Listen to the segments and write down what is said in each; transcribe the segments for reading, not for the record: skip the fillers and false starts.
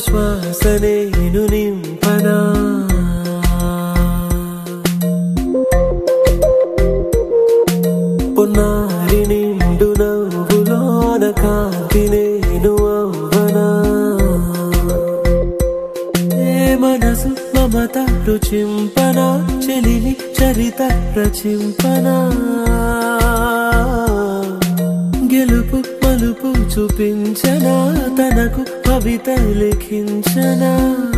శ్వాస నేను నింపనా పొన్నారి నిండు నవ్వులోన కాంతి నేను అవ్వనా ఏ మనసు మమత రుచింపనా చెలిమి చరిత రచింపనా గెలుపు మలుపు చూపించనా తనకు కవిత లిఖించనా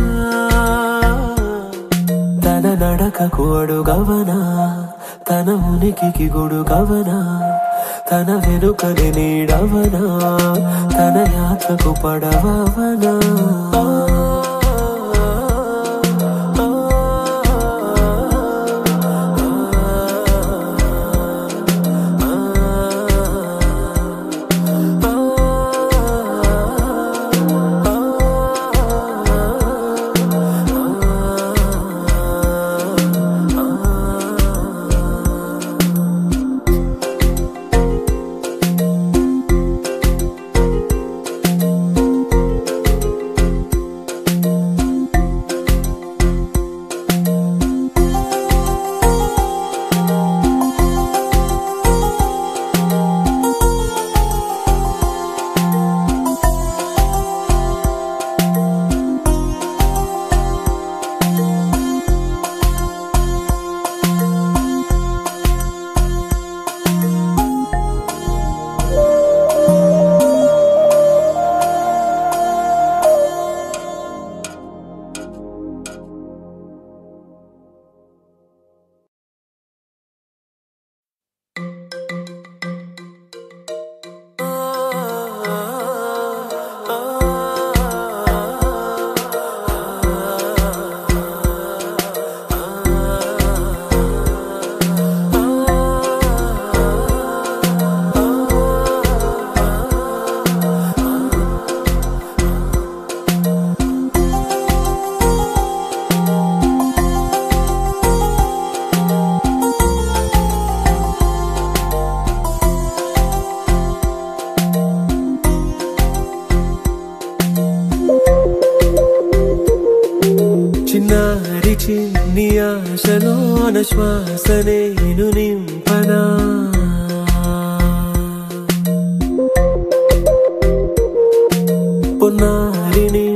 తన నడకకు అడుగవనా తన ఉనికికి గొడుగవనా తన వెనుకని నీడవనా తన యాత్రకు పడవవనా చిన్నారి చిన్ని ఆశలోన శ్వాస నేను నింపనా పొన్నారిని